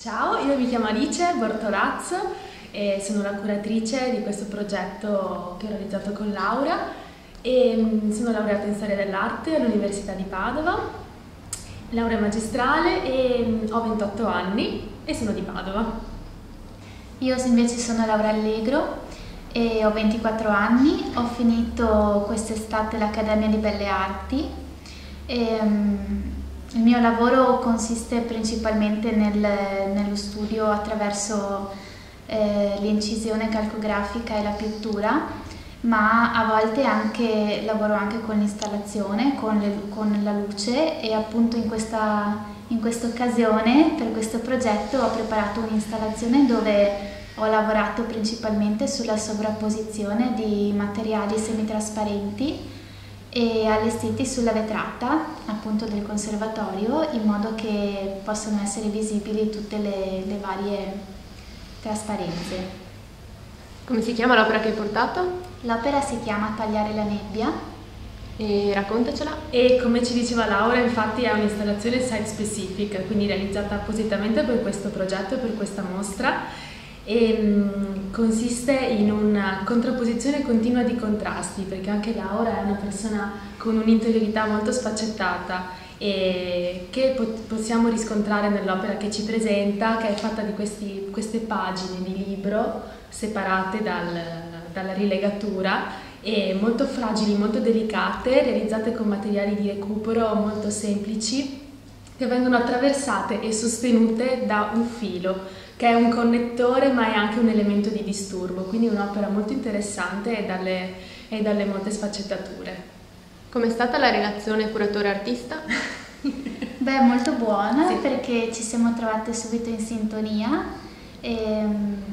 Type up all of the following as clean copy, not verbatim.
Ciao, io mi chiamo Alice Bortolazzo e sono la curatrice di questo progetto che ho realizzato con Laura e sono laureata in Storia dell'Arte all'Università di Padova, laurea magistrale e ho 28 anni e sono di Padova. Io invece sono Laura Allegro e ho 24 anni, ho finito quest'estate l'Accademia di Belle Arti e, il mio lavoro consiste principalmente nello studio attraverso l'incisione calcografica e la pittura, ma a volte lavoro anche con l'installazione, con la luce e appunto in questa occasione, per questo progetto, ho preparato un'installazione dove ho lavorato principalmente sulla sovrapposizione di materiali semitrasparenti e allestiti sulla vetrata appunto del conservatorio in modo che possano essere visibili tutte le varie trasparenze. Come si chiama l'opera che hai portato? L'opera si chiama Tagliare la nebbia. E raccontacela. E come ci diceva Laura, infatti è un'installazione site specific, quindi realizzata appositamente per questo progetto e per questa mostra e consiste in una contrapposizione continua di contrasti, perché anche Laura è una persona con un'interiorità molto sfaccettata e che possiamo riscontrare nell'opera che ci presenta, che è fatta di queste pagine di libro separate dalla rilegatura e molto fragili, molto delicate, realizzate con materiali di recupero molto semplici che vengono attraversate e sostenute da un filo che è un connettore ma è anche un elemento di disturbo, quindi un'opera molto interessante e dalle molte sfaccettature. Com'è stata la relazione curatore-artista? Beh, molto buona, Sì. perché ci siamo trovate subito in sintonia e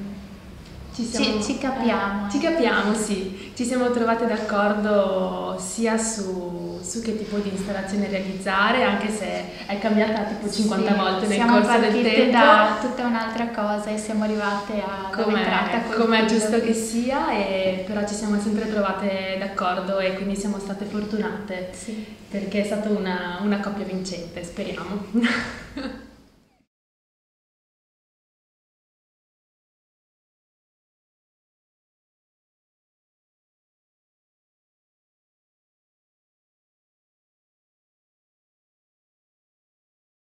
ci capiamo. Ci capiamo, sì. Ci siamo trovate d'accordo sia su che tipo di installazione realizzare, anche se è cambiata tipo 50 volte nel corso del tempo. Siamo partite da tutta un'altra cosa e siamo arrivate alla vetrata col come è filo. giusto che sia, però ci siamo sempre trovate d'accordo e quindi siamo state fortunate, Sì. perché è stata una coppia vincente, speriamo.